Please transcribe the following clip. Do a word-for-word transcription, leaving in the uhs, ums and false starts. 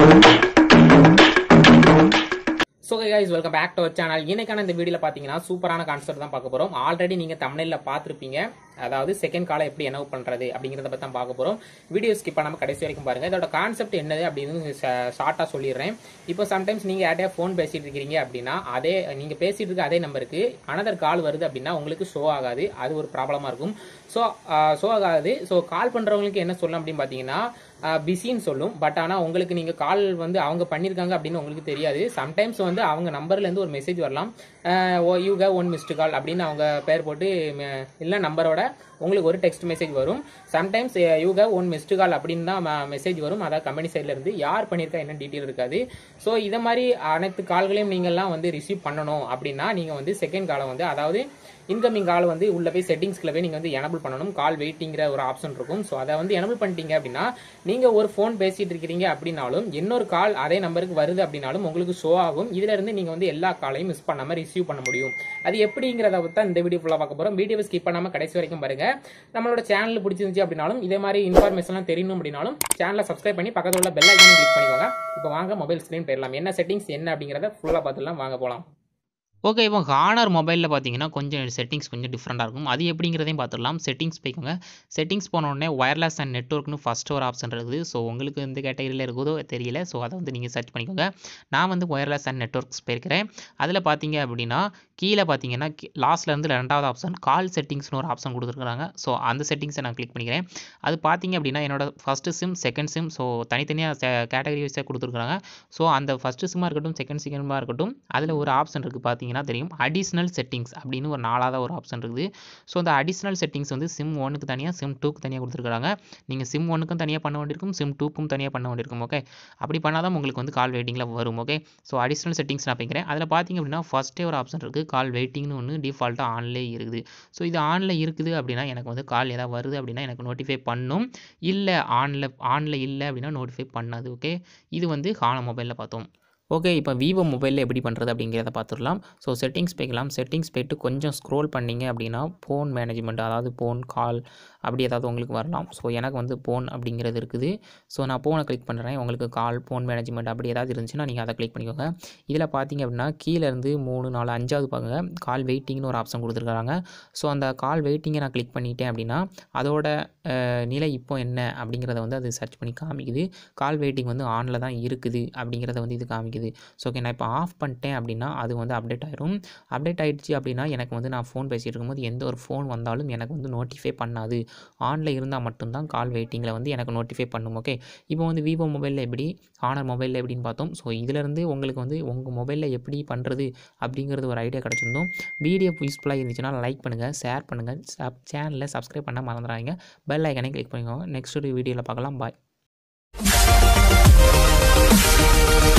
So hey guys, welcome back to our channel. இன்னைக்கான இந்த வீடியோல பாத்தீங்கன்னா சூப்பரான கான்செப்ட் தான் பார்க்க போறோம். ஆல்ரெடி நீங்க thumbnailல பாத்துருப்பீங்க. அதாவது செகண்ட் காலை எப்படி எனேபிள் பண்றது அப்படிங்கறத பத்தி தான் பார்க்க போறோம். வீடியோ ஸ்கிப் பண்ணாம கடைசி வரைக்கும் பாருங்க. இதோட கான்செப்ட் என்னது அப்படின்னு ஷார்ட்டா சொல்லிடுறேன். இப்போ சம்டைம்ஸ் நீங்க யார்ட்டயா ஃபோன் பேசிட்டு இருக்கீங்க அப்படின்னா அதே நீங்க பேசிட்டு இருக்க அதே நம்பருக்கு அனதர் கால் வருது அப்படின்னா உங்களுக்கு ஷோ ஆகாது. அது ஒரு ப்ராப்ளமா இருக்கும். ஸோ ஷோ ஆகாது. ஸோ கால் பண்றவங்களுக்கு என்ன சொல்லலாம் அப்படின்னு பாத்தீங்கன்னா பிஸின்னு சொல்லும். பட் ஆனால் உங்களுக்கு நீங்கள் கால் வந்து அவங்க பண்ணியிருக்காங்க அப்படின்னு உங்களுக்கு தெரியாது. சம்டைம்ஸ் வந்து அவங்க நம்பர்லேருந்து ஒரு மெசேஜ் வரலாம், ஓ யூக ஒன் மிஸ்டு கால் அப்படின்னு அவங்க பேர் போட்டு இல்லை நம்பரோட உங்களுக்கு ஒரு டெக்ஸ்ட் மெசேஜ் வரும். சம்டைம்ஸ் யூக ஒன் மிஸ்டு கால் அப்படின்னு தான் மெசேஜ் வரும். அதாவது கம்பெனி சைட்ல இருந்து யார் பண்ணியிருக்கா என்ன டீட்டெயில் இருக்காது. ஸோ இதை மாதிரி அனைத்து கால்களையும் நீங்கள்லாம் வந்து ரிசீவ் பண்ணணும் அப்படின்னா நீங்கள் வந்து செகண்ட் காலை வந்து அதாவது இன்கமிங் கால் வந்து உள்ள போய் செட்டிங்ஸ்ல போய் நீங்க வந்து எனபிள் பண்ணணும். கால் வெயிட்டிங்கிற ஒரு ஆப்ஷன் இருக்கும். ஸோ அதை வந்து எனபிள் பண்ணிட்டீங்க அப்படின்னா நீங்க ஒரு ஃபோன் பேசிட்டு இருக்கிறீங்க அப்படின்னாலும் இன்னொரு கால் அதே நம்பருக்கு வருது அப்படின்னாலும் உங்களுக்கு ஷோ ஆகும். இதுல இருந்து நீங்க வந்து எல்லா காலையும் மிஸ் பண்ணாம ரிசீவ் பண்ண முடியும். அது எப்படிங்கிறத பத்தி இந்த வீடியோ ஃபுல்லா பார்க்க போறோம். வீடியோவை ஸ்கிப் பண்ணாம கடைசி வரைக்கும் பாருங்க. நம்மளோட சேனல் பிடிச்சிருந்துச்சு அப்படின்னாலும் இதே மாதிரி இன்ஃபர்மேஷன்லாம் தெரியணும் அப்படின்னாலும் சேனலை சப்ஸ்கிரைப் பண்ணி பக்கத்துல உள்ள பெல் ஐக்கானை கிளிக் பண்ணிக்கோங்க. இப்போ வாங்க மொபைல் ஸ்கிரீன் போயிடலாம். என்ன செட்டிங்ஸ் என்ன அப்படிங்கறத ஃபுல்லா பார்த்துலாம் வாங்க போலாம். ஓகே, இப்போ ஹானர் மொபைலில் பார்த்தீங்கன்னா கொஞ்சம் செட்டிங்ஸ் கொஞ்சம் டிஃப்ரெண்ட்டாக இருக்கும். அது எப்படிங்கிறதையும் பார்த்துடலாம். செட்டிங்ஸ் போய்க்கோங்க. செட்டிங்ஸ் போன உடனே ஒயர்லெஸ் அண்ட் நெட்வொர்க்னு ஃபஸ்ட்டு ஒரு ஆப்ஷன் இருக்குது. ஸோ உங்களுக்கு எந்த கேட்டகரியில் இருக்குதோ தெரியல. ஸோ அதை வந்து நீங்கள் சர்ச் பண்ணிக்கோங்க. நான் வந்து ஒயர்லெஸ் அண்ட் நெட்வொர்க்ஸ் போயிருக்கிறேன். அதில் பார்த்தீங்க அப்படின்னா கீழே பார்த்தீங்கன்னா லாஸ்ட்லேருந்து ரெண்டாவது ஆப்ஷன் கால் செட்டிங்ஸ்னு ஒரு ஆப்ஷன் கொடுத்துருக்காங்க. ஸோ அந்த செட்டிங்ஸை நான் கிளிக் பண்ணிக்கிறேன். அது பார்த்தீங்க அப்படின்னா என்னோட first sim second sim so தனித்தனியாக கேட்டகரி வைஸாக கொடுத்துருக்காங்க. ஸோ அந்த ஃபஸ்ட்டு சிம்மாக இருக்கட்டும் செகண்ட் சிம்மாக இருக்கட்டும் அதில் ஒரு ஆப்ஷன் இருக்குது பார்த்தீங்கன்னா தெரியும், அடிஷ்னல் செட்டிங்ஸ் அப்படின்னு ஒரு நாலாவது ஒரு ஆப்ஷன் இருக்குது. ஸோ அந்த அடிஷ்னல் செட்டிங்ஸ் வந்து சிம் ஒன்னுக்கு தனியாக சிம் டூக்கு தனியாக கொடுத்துருக்காங்க. நீங்கள் சிம் ஒன்னுக்கும் தனியாக பண்ண வேண்டியிருக்கும், சிம் டூக்கும் தனியாக பண்ண வேண்டியிருக்கும். ஓகே, அப்படி பண்ணால் தான் உங்களுக்கு வந்து கால் வெயிட்டிங்கில் வரும். ஓகே, ஸோ அடிஷ்னல் செட்டிங்ஸ் நான் போய்க்கிறேன். அதில் பார்த்தீங்க அப்படின்னா ஃபஸ்ட்டே ஒரு ஆப்ஷன் இருக்குது, கால் வெயிட்டிங்னு ஒன்று டிஃபால்ட்டாக ஆன்லேயே இருக்குது. ஸோ இது ஆனில் இருக்குது அப்படின்னா எனக்கு வந்து கால் ஏதாவது வருது அப்படின்னா எனக்கு நோட்டிஃபை பண்ணும். இல்லை ஆனில் ஆனில் இல்லை அப்படின்னா நோட்டிஃபை பண்ணாது. ஓகே, இது வந்து ஹானர் மொபைலில் பார்த்தோம். ஓகே, இப்போ விவோ மொபைலில் எப்படி பண்ணுறது அப்படிங்கிறத பார்த்துடலாம். ஸோ செட்டிங்ஸ் போய்க்கலாம். செட்டிங்ஸ் போய்ட்டு கொஞ்சம் ஸ்க்ரோல் பண்ணிங்க அப்படின்னா ஃபோன் மேனேஜ்மெண்ட் அதாவது ஃபோன் கால் அப்படி ஏதாவது உங்களுக்கு வரலாம். ஸோ எனக்கு வந்து ஃபோன் அப்படிங்கிறது இருக்குது. ஸோ நான் ஃபோனை கிளிக் பண்ணுறேன். உங்களுக்கு கால் ஃபோன் மேனேஜ்மெண்ட் அப்படி ஏதாவது இருந்துச்சுன்னா நீங்கள் அதை கிளிக் பண்ணிக்கோங்க. இதில் பார்த்தீங்க அப்படின்னா கீழேருந்து மூணு நாலு அஞ்சாவது பாருங்க கால் வெயிட்டிங்னு ஒரு ஆப்ஷன் கொடுத்துருக்காங்க. ஸோ அந்த கால் வெயிட்டிங்கை நான் கிளிக் பண்ணிட்டேன் அப்படின்னா அதோட நிலை இப்போ என்ன அப்படிங்கிறத வந்து அது சர்ச் பண்ணி காமிக்குது. கால் வெயிட்டிங் வந்து ஆனில் தான் இருக்குது அப்படிங்கிறத வந்து இது காமிக்குது. ஸோ ஓகே, நான் இப்போ ஆஃப் பண்ணிட்டேன் அப்படின்னா அது வந்து அப்டேட் ஆகிடும். அப்டேட் ஆகிடுச்சு அப்படின்னா எனக்கு வந்து நான் ஃபோன் பேசிகிட்டு இருக்கும்போது எந்த ஒரு ஃபோன் வந்தாலும் எனக்கு வந்து நோட்டிஃபை பண்ணாது. ஆனில் இருந்தால் மட்டும்தான் கால் வெயிட்டிங்கில் வந்து எனக்கு நோட்டிஃபை பண்ணும். ஓகே, இப்போ வந்து விவோ மொபைலில் எப்படி ஹானர் மொபைலில் எப்படின்னு பார்த்தோம். ஸோ இதிலேருந்து உங்களுக்கு வந்து உங்கள் மொபைலில் எப்படி பண்ணுறது அப்படிங்கிறது ஒரு ஐடியா கிடச்சிருந்தோம். வீடியோ யூஸ்ஃபுல்லாக இருந்துச்சுன்னா லைக் பண்ணுங்கள், ஷேர் பண்ணுங்கள், சப் சேனலில் சப்ஸ்கிரைப் பண்ண மறந்துடாதீங்க. பெல் ஐக்கனை கிளிக் பண்ணிக்கோங்க. நெக்ஸ்ட் ஒரு வீடியோவில் பார்க்கலாம். பாய்.